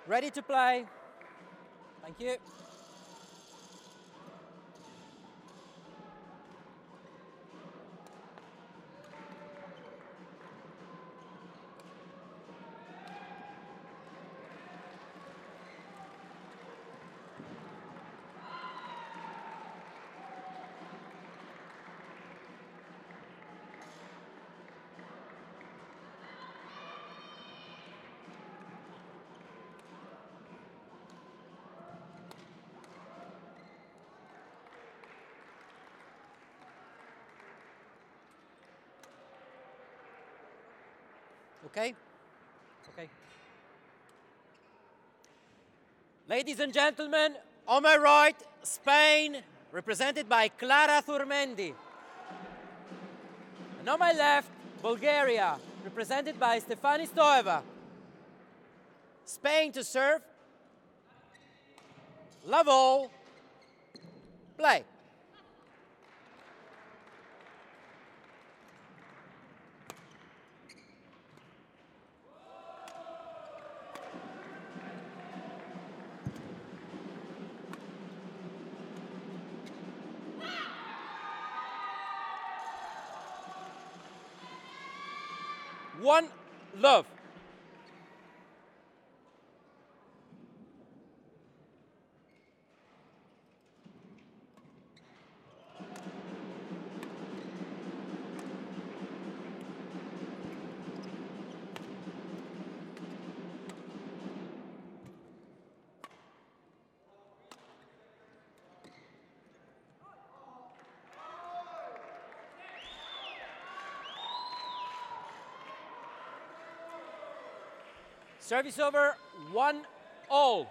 Ready to play. Thank you. Okay? Okay. Ladies and gentlemen, on my right, Spain, represented by Clara Azurmendi. And on my left, Bulgaria, represented by Stefani Stoeva. Spain to serve. Love all. Play. One love. Service over, 1-all.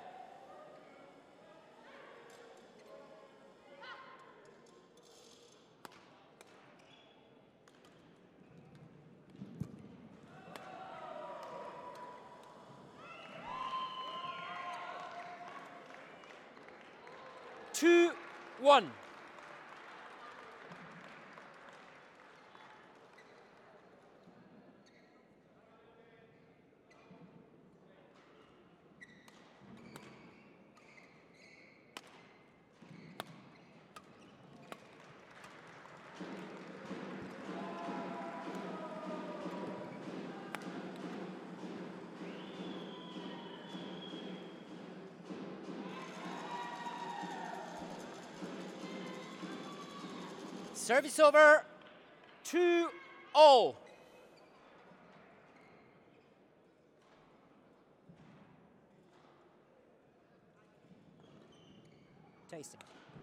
Two, one. Service over, 2-all. Tasting.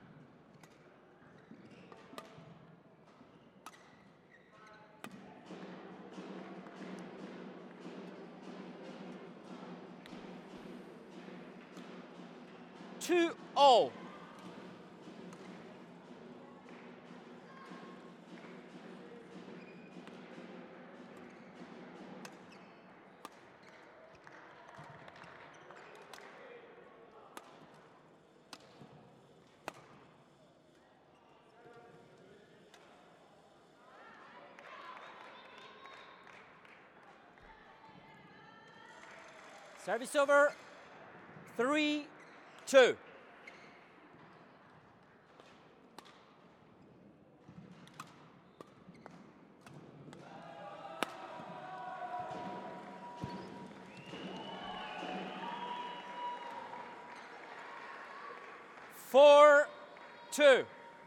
Two all. Service over, 3-2. Four, two.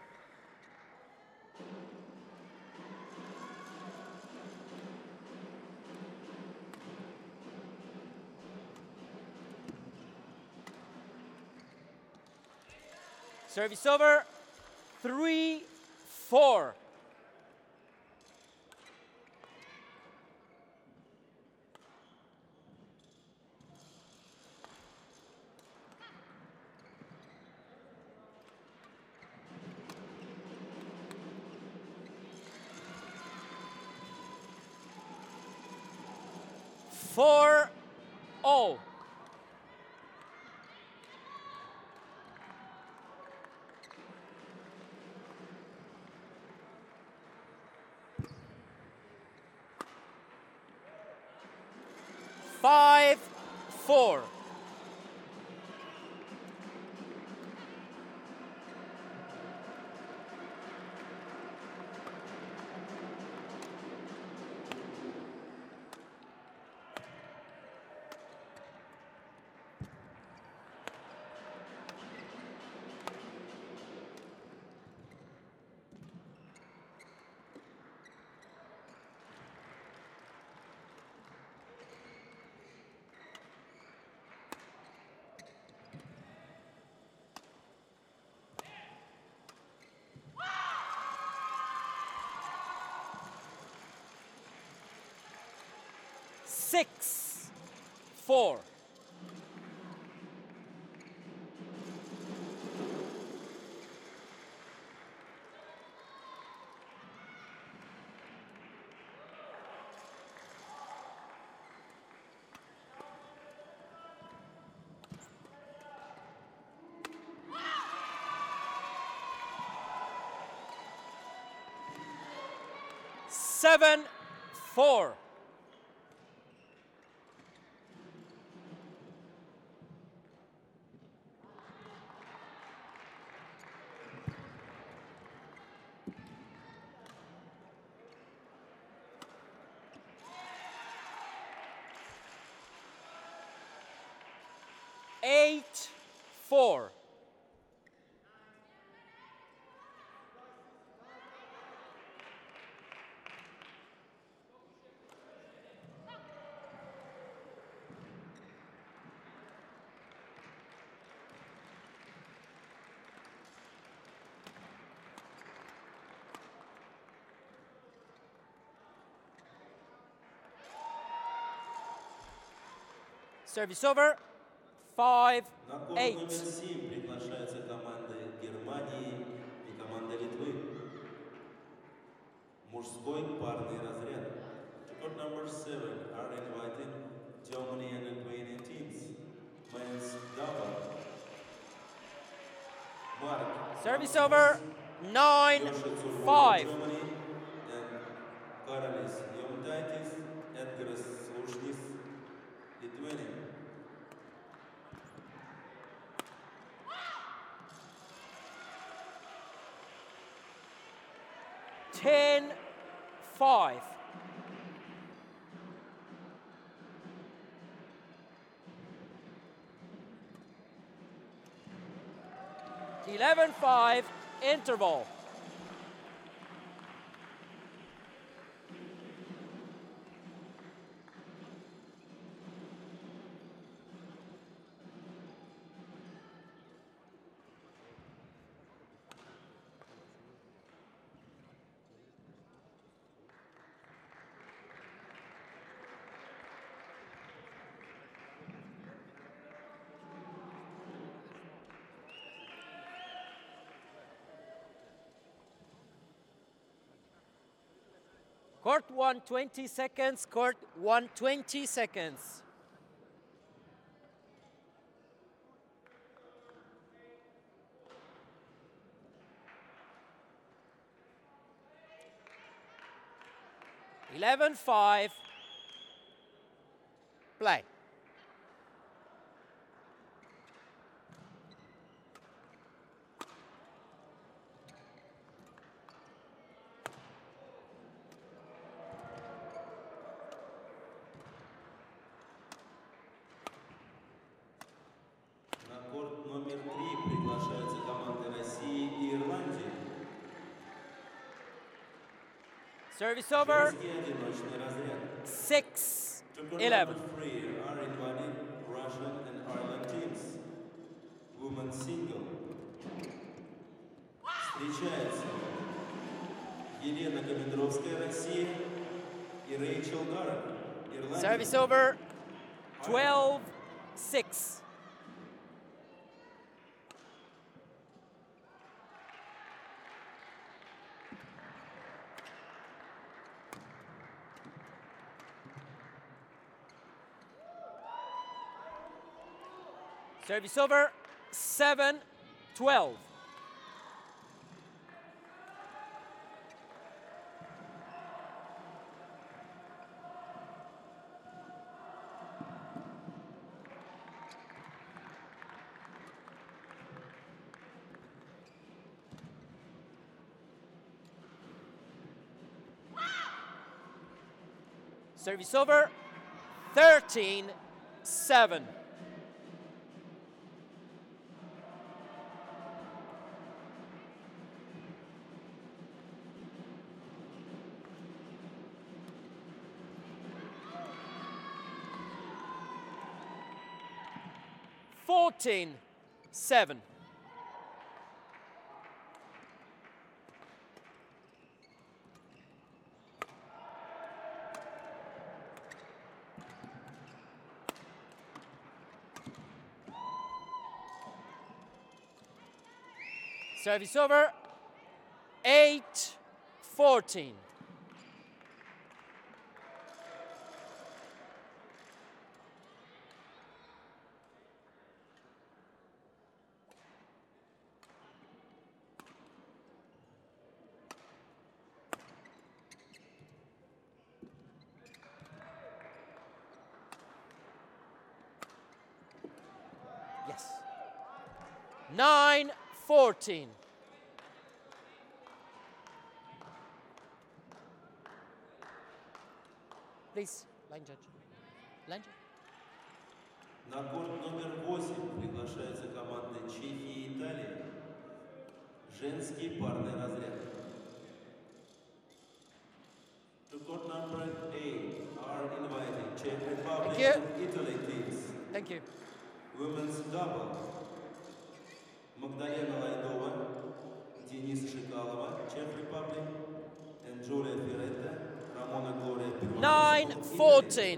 Service over, 3-4. Four all. Five, four. 6-4. Seven, 4. Eight, 4. Service over. 5-8. На корт номер 7 приглашаются команды Германии и команда Литвы. Мужской парный разряд. To court number 7 are invited Germany and Lithuanian teams. Men's double. Mark. Service over. 9-5. Germany and Karalis Jomtaitis, Edgaras Slušnis, Lithuania. 10-5. (11-5) interval. Court 1, 20 seconds. Court 1, 20 seconds. (11-5). Play. На корт номер 3 приглашаются команды России и Ирландии. Service over. Женский одиночный разряд. 6-11. Three are invited Russian and Ireland teams. Women's single. Встречаются Елена Комендровская, Россия, и Рэйчел Гаррет, Ирландия. Service over. 12-6. Service over. 7-12. Service over. 13-7. (14-7). Service over. 8-14. Yes. 9-14. Please, line judge. Line judge. На корт номер 8 приглашаются команды Чехии и Италии. Женский парный разряд. To court number 8 are invited Czech Republic and Italy teams. Thank you. Women's double. Magdalena Laidova, Denisa Shikalova, Czech Republic, and Julia Ferretta, Ramona Gloria Pirmanova. 9-14.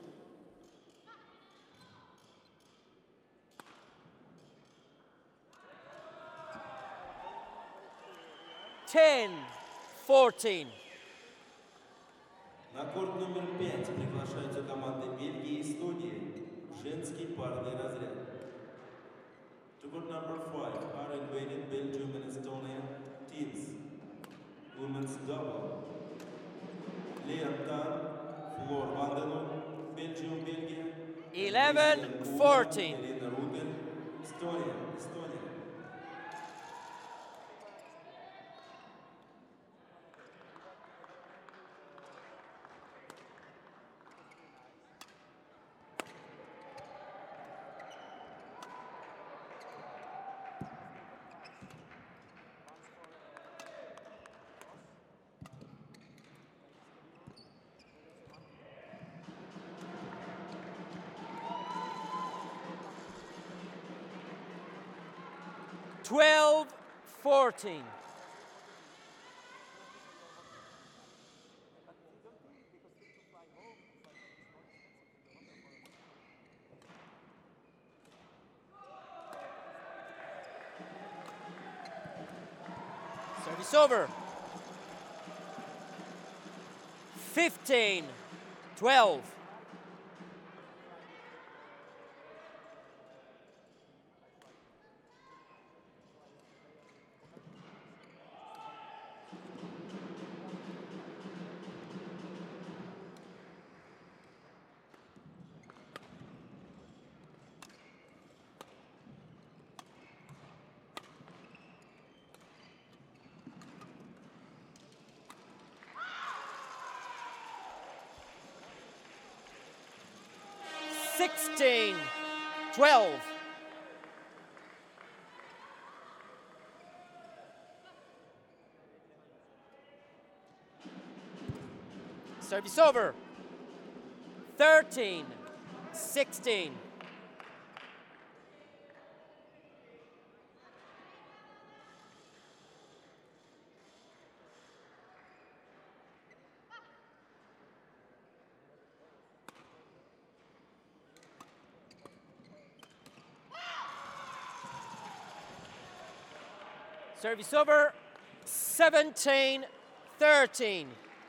Ten, 14. На корт номер 5 приглашаются команды Бельгии и Эстонии. Женский парный разряд. To court number 5 are invited Belgium and Estonia teams. Women's double. Liam Tan, Floor Vandelon, Belgium, Belgium. 11-14. Elena Rudel, Estonia. 12-14. Service over. 15-12. Sixteen, 12. Service over. 13-16. Service over. 17-13.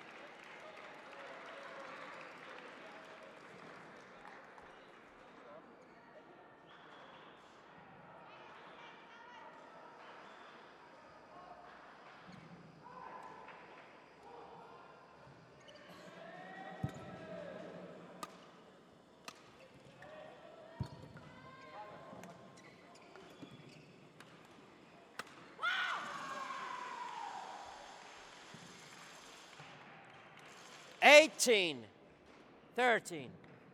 Eighteen, 13.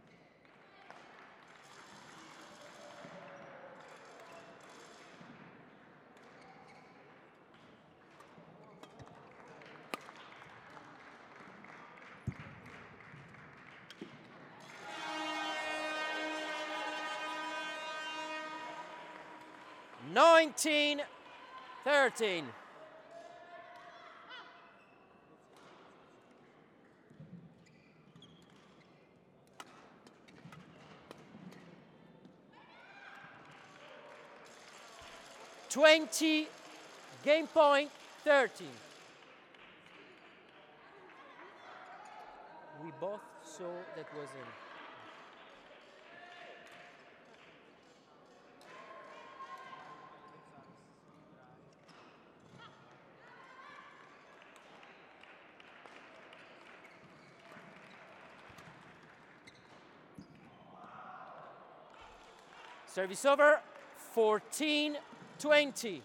19-13. Game point, 30. We both saw that was in. Service over, 14-20.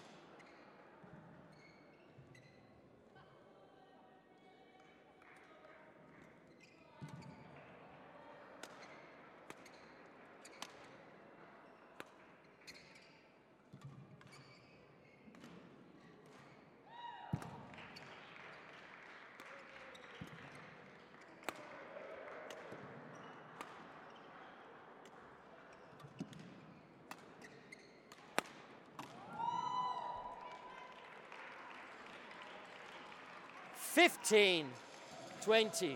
Fifteen, 20.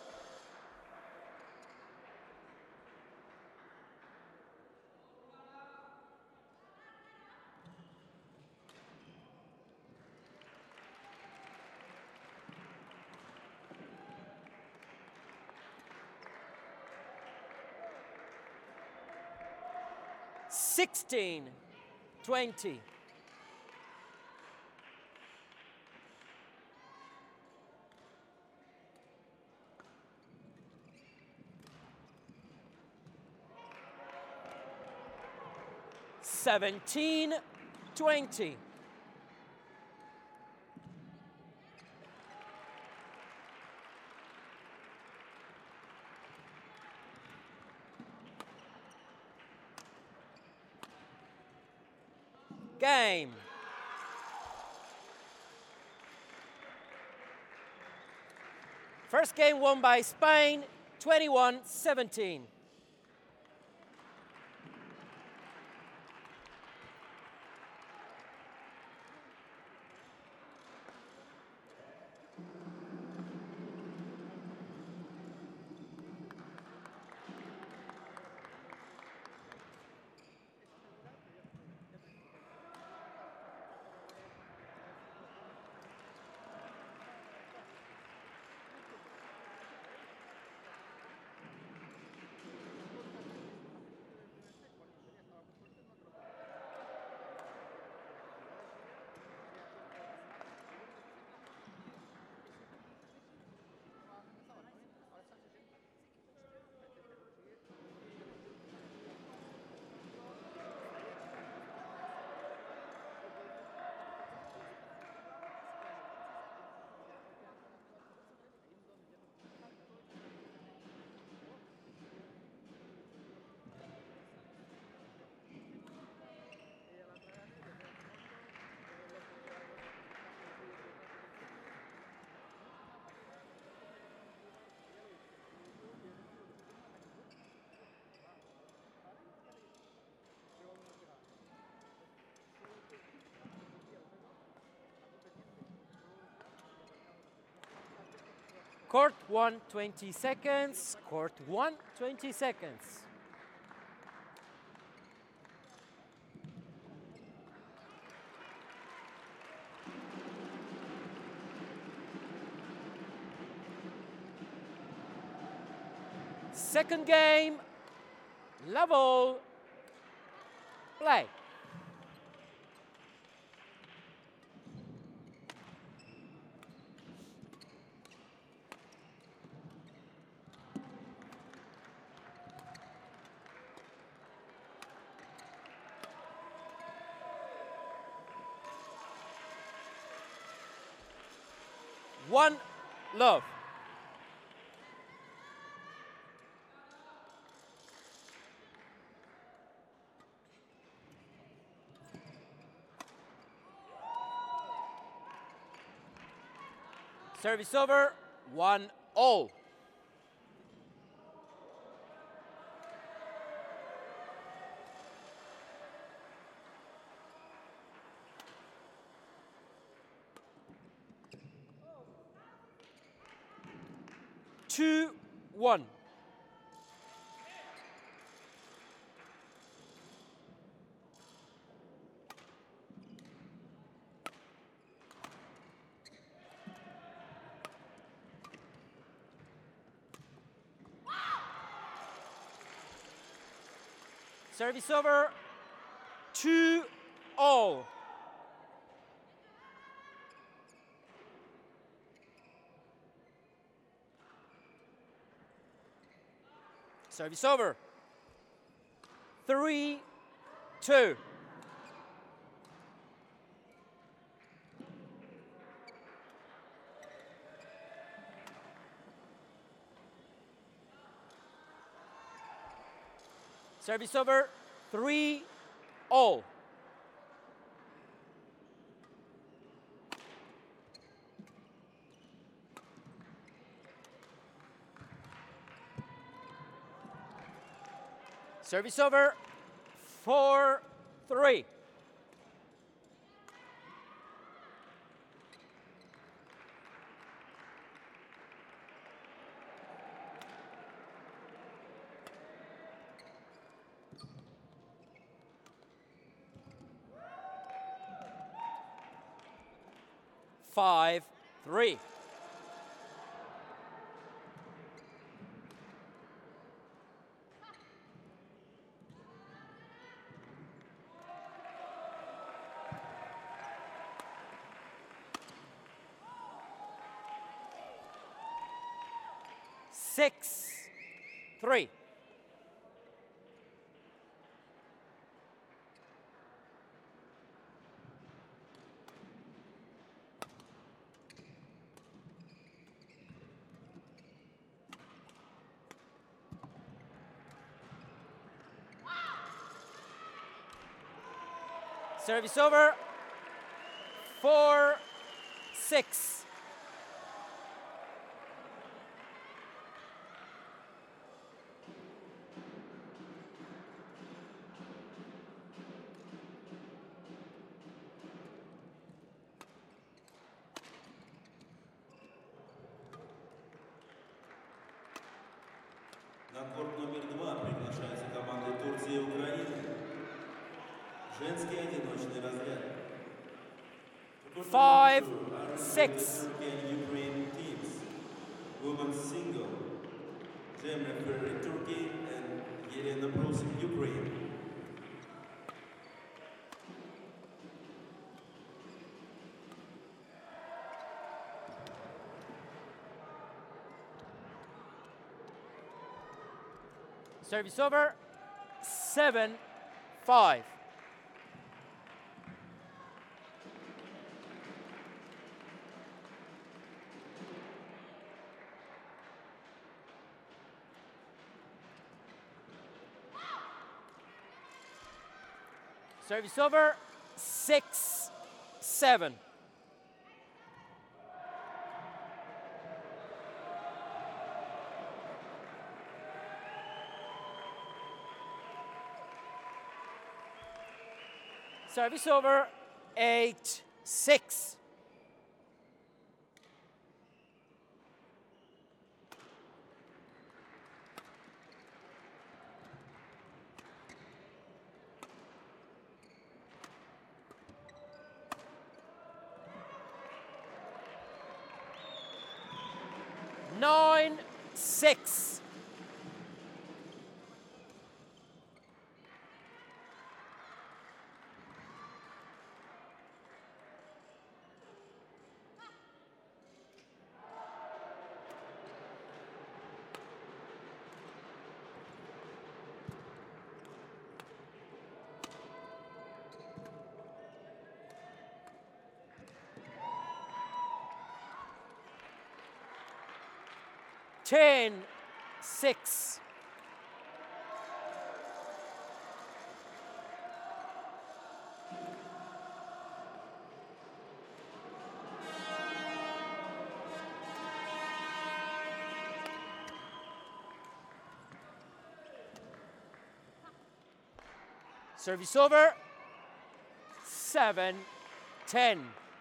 Sixteen, 20. Seventeen, 20. Game. First game won by Spain, 21-17. Court 1, 20 seconds. Court 1, 20 seconds. Second game, level, play. One love. Service over, 1-all. Two, 1. Service over, 2-all. Service over, 3-2. Service over, 3-all. Service over, 4-3. Five, 3. Six, 3. Service over, 4-6. На корт номер 2 приглашается команда Турции и Украины. Женский одиночный разряд. 5-6. Turkey and Ukraine teams. Women's single. Cemre Ferry, Turkey, and Yelena Prosik, Ukraine. Service over, 7-5. Service over, 6-7. Service over, 8-6. Nine, 6. Ten, 6. Service over, 7-10.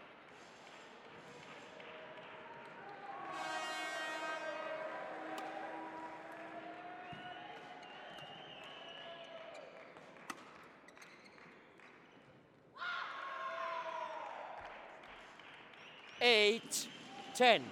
Eight, 10.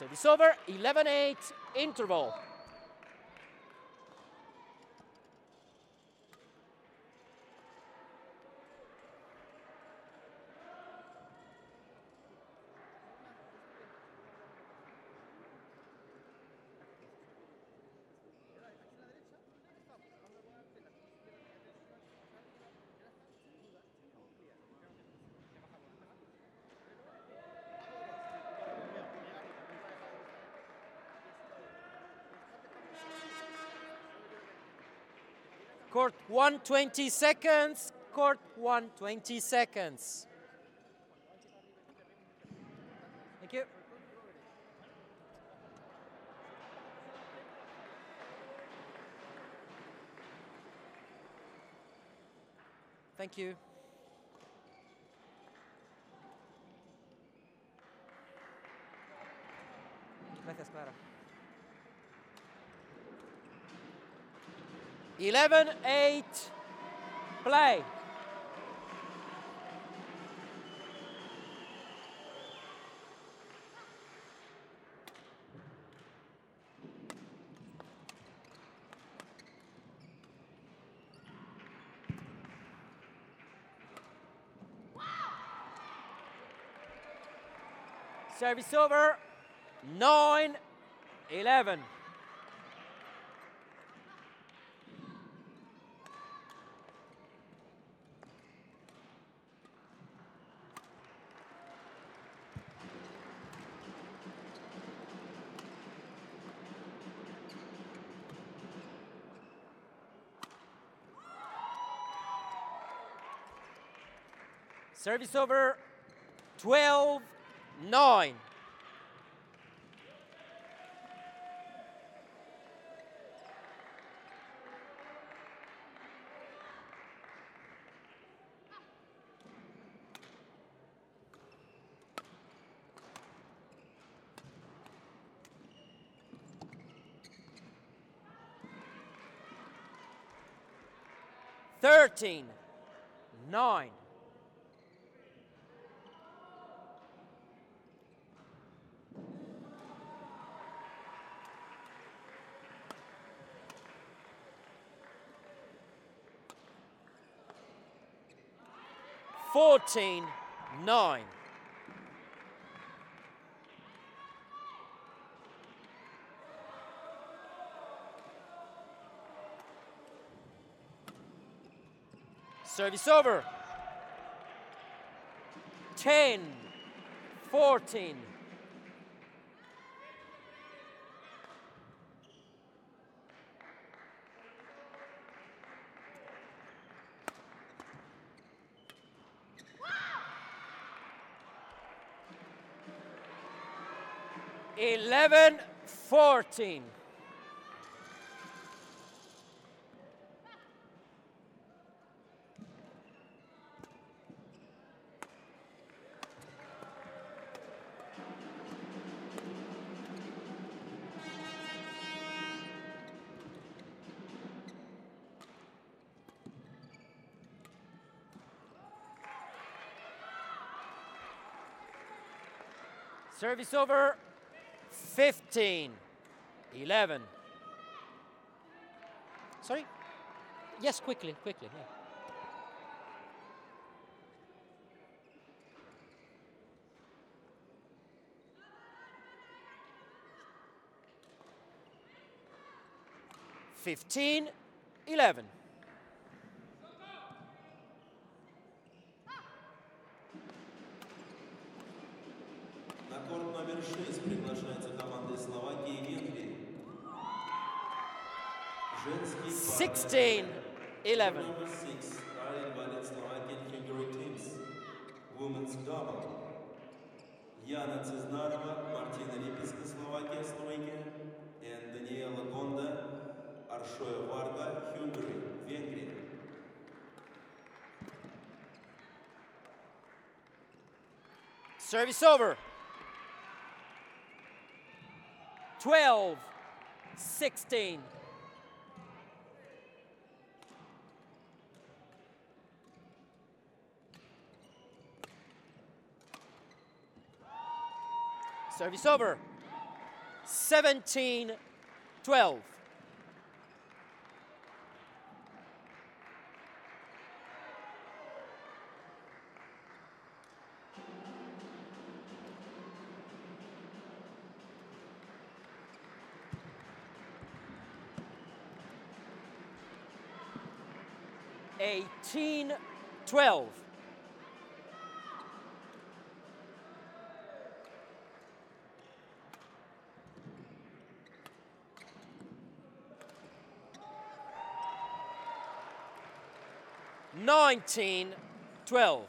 Service over, 11-8, interval. Court 1, 20 seconds. Court 1, 20 seconds. Thank you. Thank you. Gracias, Clara. 11-8, play. Service over, 9-11. Service over, 12-9. Thirteen, 9. Fourteen, 9. Service over. 10-14. Wow. 11-14. Service over, 15-11. Sorry? Yes, quickly. Yeah. $15-11. На корт номер 6 приглашается команда из Словакии и Венгрии. Женский 16-11. Number 6 are invited Slovakian Hungary teams. Women's double. Яна Цезнарова, Мартина Липецка, Словакия, Словакия, and Daniela Gonda, Arshоя Varga, Hungary, Венгрия. Service over. 12-16. Service over. 17-12. Eighteen, 12. Nineteen, 12.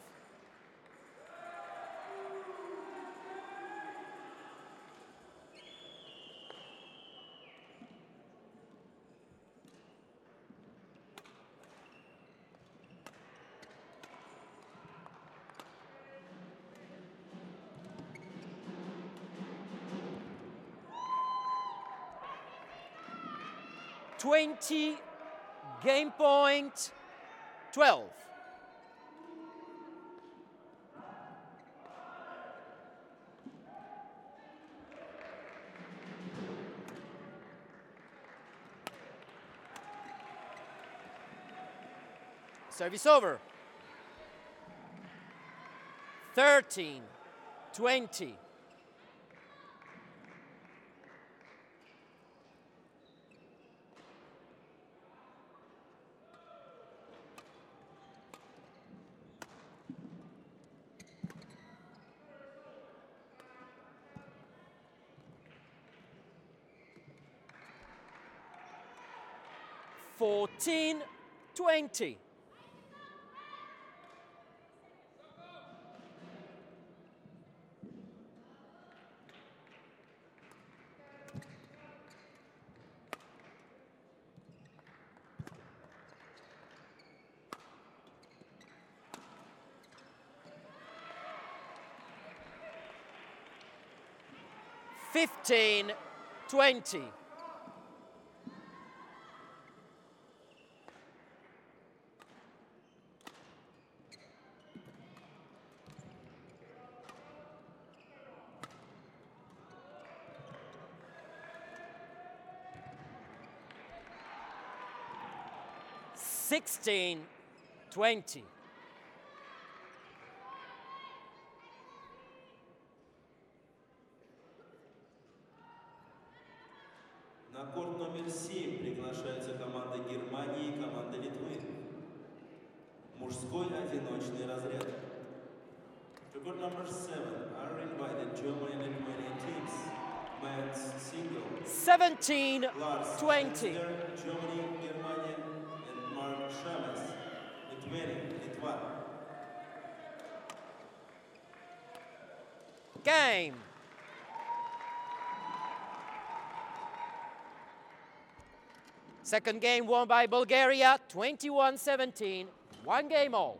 Game point, 12. Service over. 13-20. Fourteen, 20. Fifteen, 20. Sixteen, 20. На корт номер 7 приглашаются команда Германии и команда Литвы. Мужской одиночный разряд. To court number 7 are invited German and Lithuanian teams. Men's single. 17-20. Germany, Germania, and Mark Shamas, Lithuania, Litva. Game. Second game won by Bulgaria, 21-17. One game all.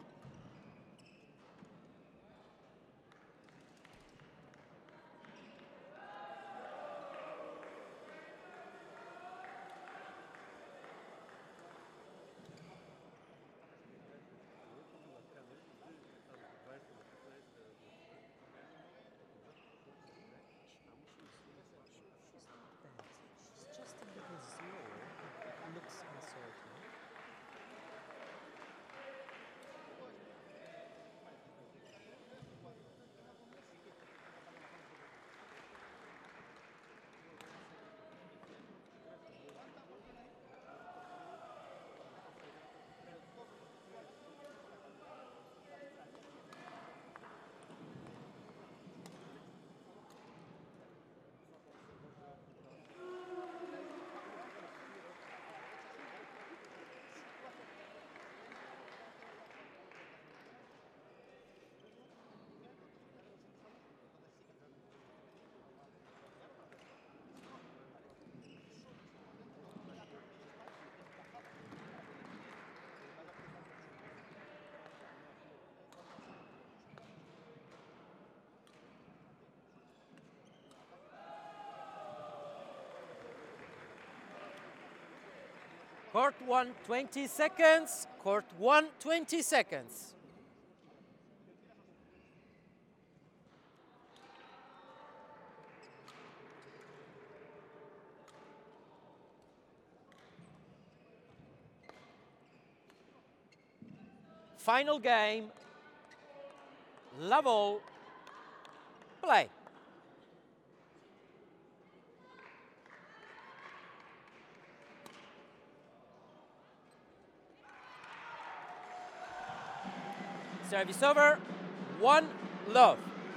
Court 1, 20 seconds. Court 1, 20 seconds. Final game, level, play. Service over, 1-love.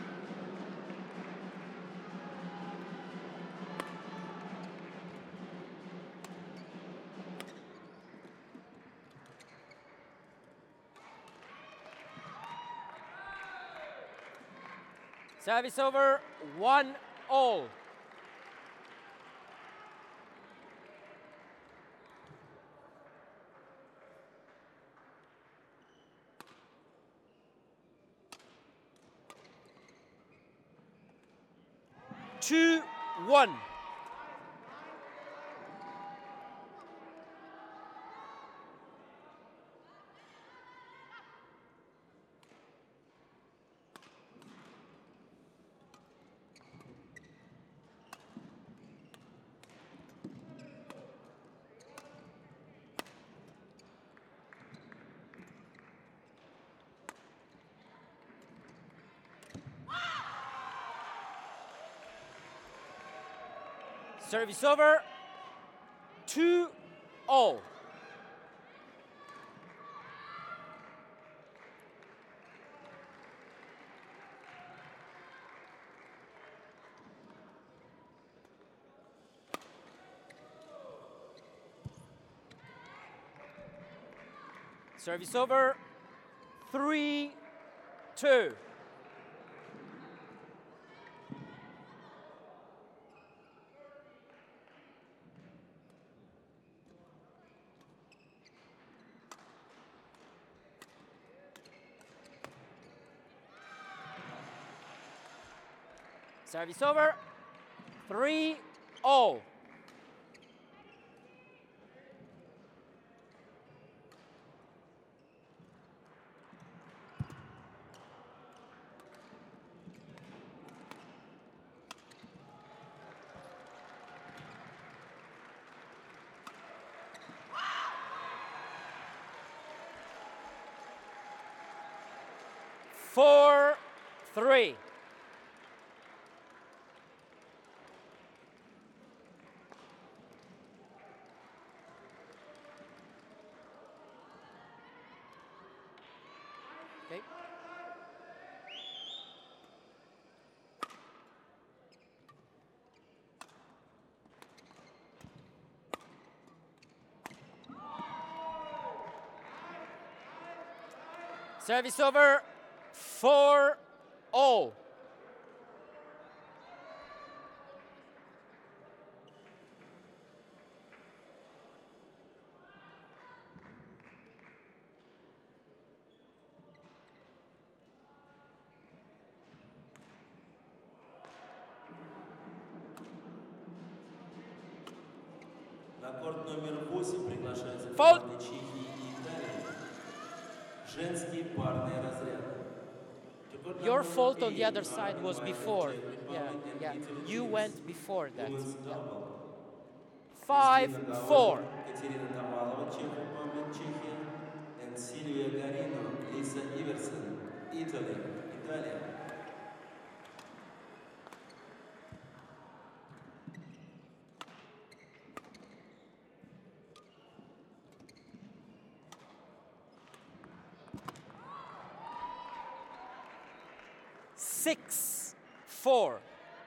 Service over, 1-all. Two, 1. Service over, 2-all. Service over, 3-2. Service over, 3-all. Four, 3. Okay. Service over, 4-all. На корт номер 8 приглашается Фол. команды Чехии и Италии. Женский парный разряд. To court Your number fault on 8 the other are side was invited before. Czech Yeah, Republic and yeah. Italy You teams. went before that. Women's Yeah. double. 5-4. Катерина Тамалова, Czech Republic, Czechia, and Silvia Garino, Lisa Iverson, Italy, Italia. Six, 4.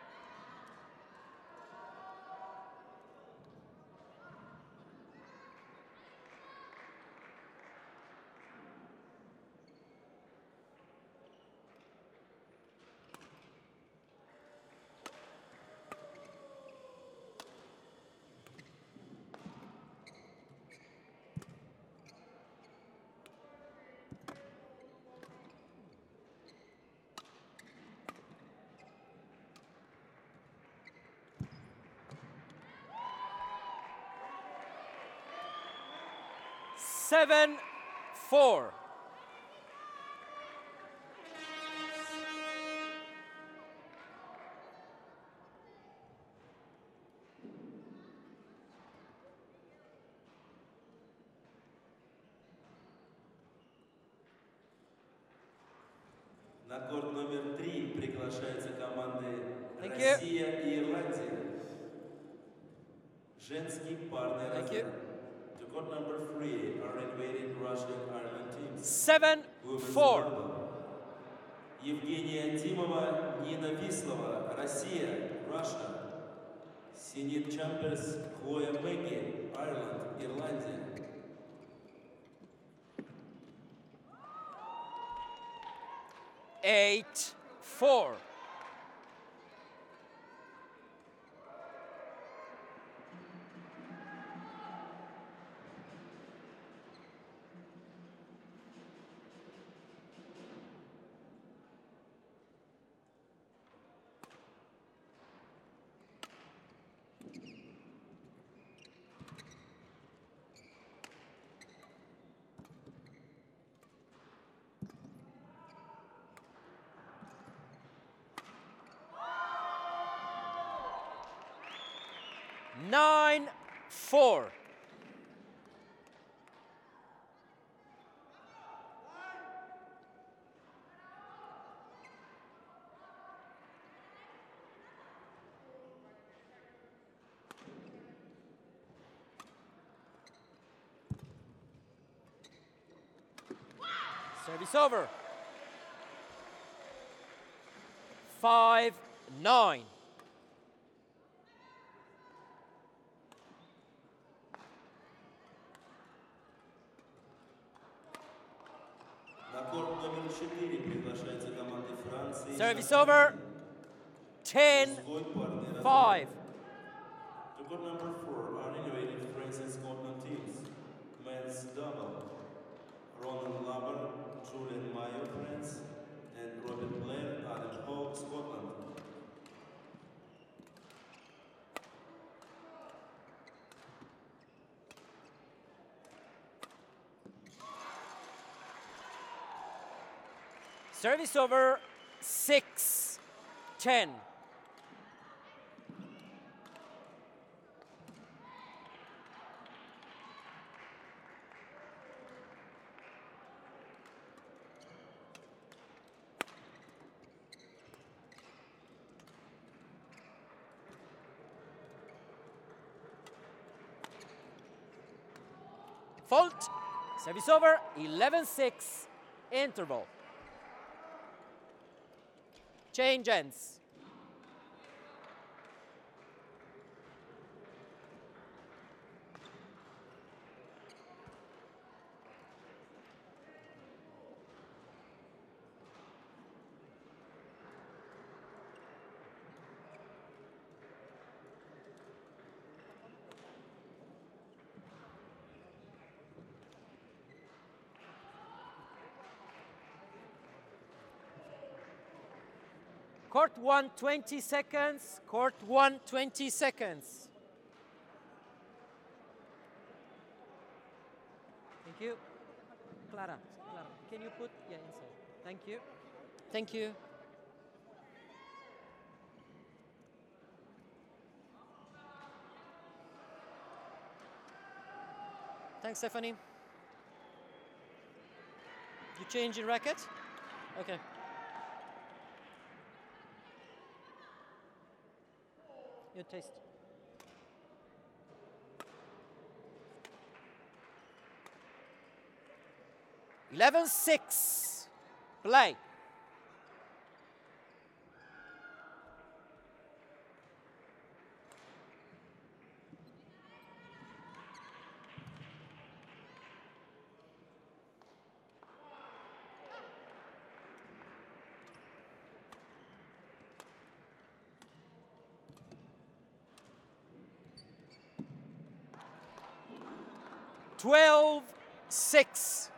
Seven, 4. На корт номер 3 приглашаются команды Thank Россия и Ирландия. Женский парный Thank you. разряд. To court number 3 are invading Russian Ireland teams. 7-4. Women's volleyball. Евгения Тимова, Нина Вислова, Россия, Russia. Синит Чамперс, Хлоя Мэгги, Ireland, Ирландия. Eight, 4. Nine, 4. Service over. 5-9. На корт номер 4 приглашается команда Франции. Service over. 10-5. To court number 4 are invading France and Scotland teams. Men's double. Ronan Laver, Julian Mayo, France, and Robert Blair, Adam Hall, Scotland. Service over. 6-10. Fault. Service over. 11-6. Interval. Change ends. Court 1, 20 seconds. Court 1, 20 seconds. Thank you. Clara, can you put, inside. Thank you. Thank you. Thanks, Stefani. You change your racket? Okay. Your taste. Eleven, 6. Play. Twelve, 6.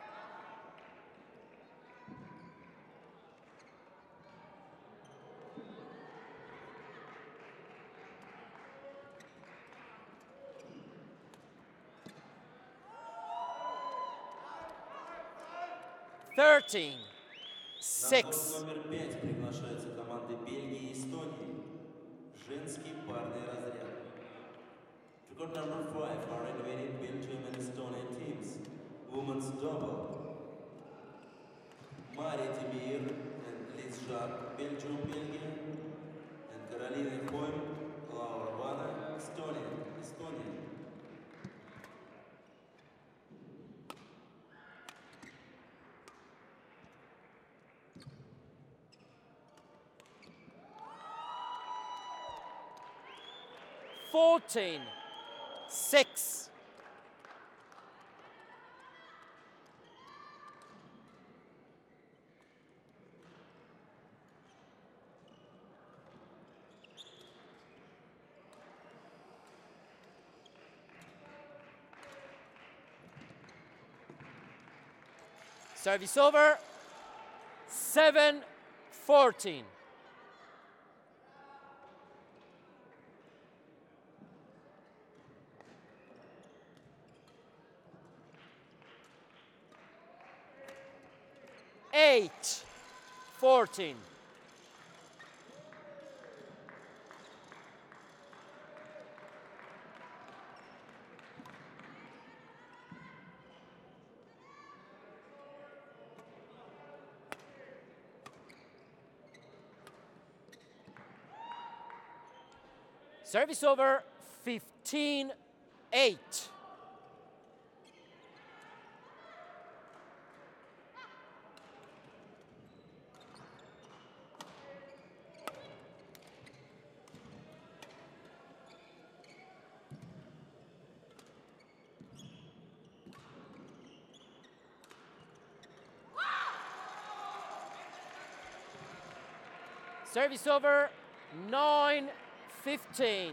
Thirteen, 6. Номер 5 приглашаются команды Бельгии и Эстонии. Женский парный разряд. To court number 5 are invading Belgium and Estonian teams. Women's double. Maria Timir and Liz Stuttgart, Belgium, Belgium, and Caroline Hoym, Laura, Estonia, Estonia. Fourteen, 6. Service over, 7-14. Eight, 14. Service over, 15-8. Service over, 9-15.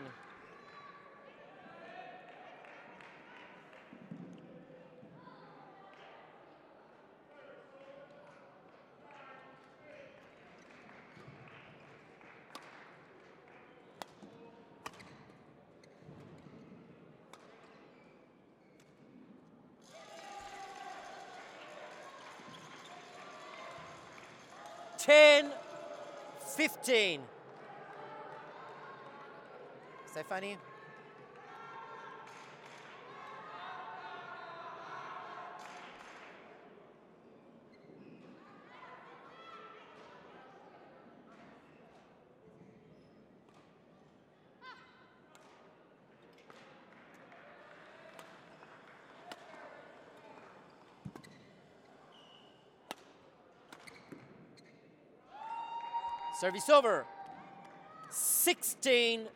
Ten, 15. Stefani? Service over, 16-10.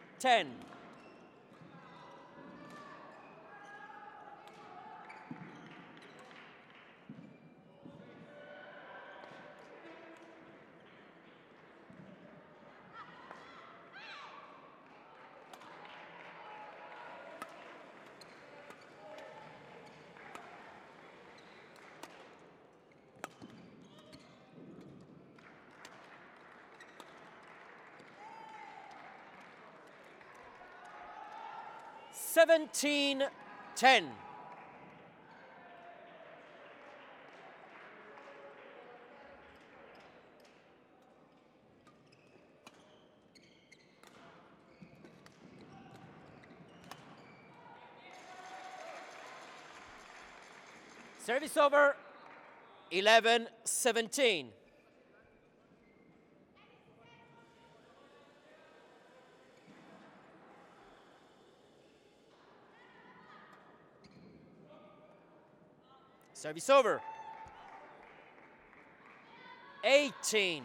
Seventeen, 10. Service over, 11-17. Service over, 18-11.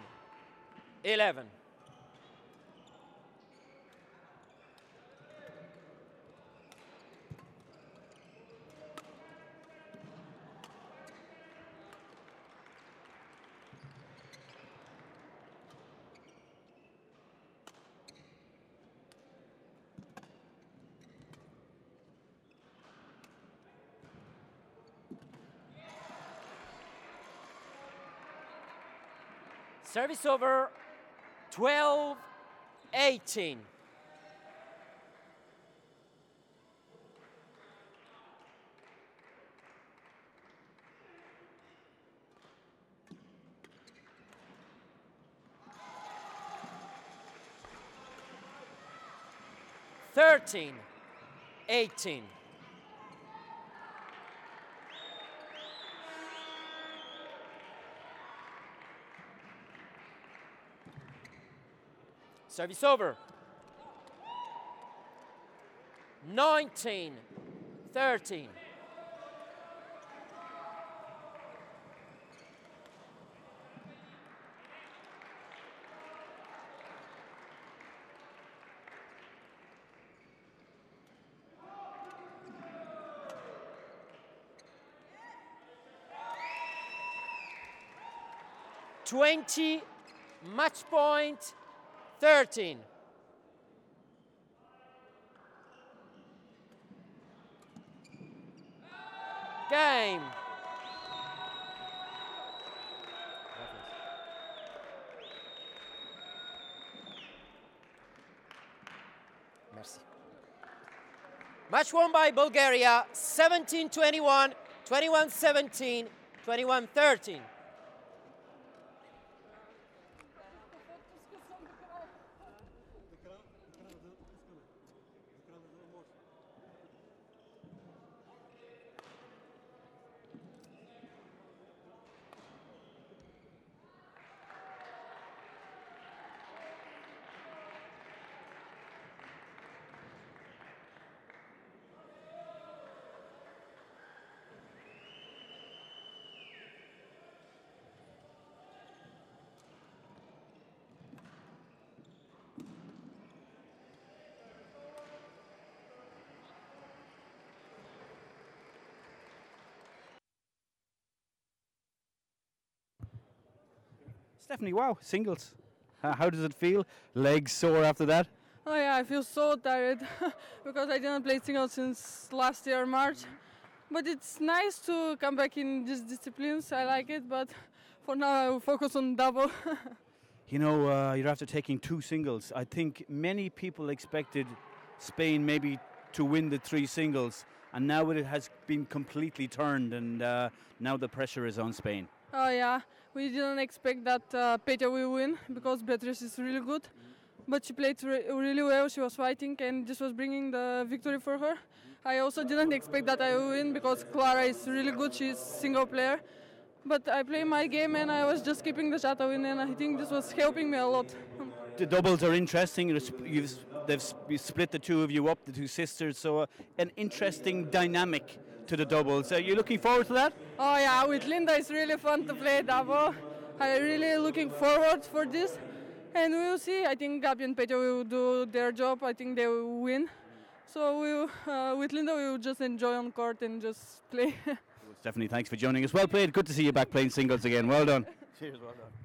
Service over, 12-18. Thirteen, 18. Service over. 19-13. Match point 13. Game. Merci. Match won by Bulgaria, 17-21, 21-17, 21-13. Stefani, wow, singles. How does it feel? Legs sore after that? Oh yeah, I feel so tired because I didn't play singles since last year March. But it's nice to come back in these disciplines. I like it, but for now I will focus on double. You know, you're after taking 2 singles. I think many people expected Spain maybe to win the 3 singles, and now it has been completely turned, and now the pressure is on Spain. Oh yeah, we didn't expect that Petja will win because Beatrice is really good. But she played really well, she was fighting, and this was bringing the victory for her. I also didn't expect that I will win because Clara is really good, she's single player. But I played my game and I was just keeping the shot win, and I think this was helping me a lot. The doubles are interesting. They've split the 2 of you up, the 2 sisters, so an interesting dynamic to the doubles. Are you looking forward to that? Oh yeah, with Linda it's really fun to play double. I'm really looking forward for this. And we will see. I think Gabi and Petja will do their job. I think they will win. So with Linda we will just enjoy on court and just play. Stephanie, thanks for joining us. Well played. Good to see you back playing singles again. Well done. Cheers, well done.